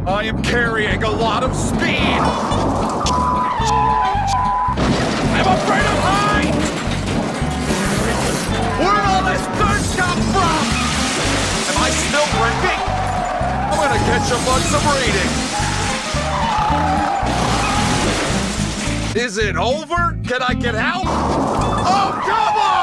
I am carrying a lot of speed. I'm afraid of heights. Where'd all this dirt come from? Am I still drinking? I'm gonna catch a bunch of reading. Is it over? Can I get help? Oh, come on!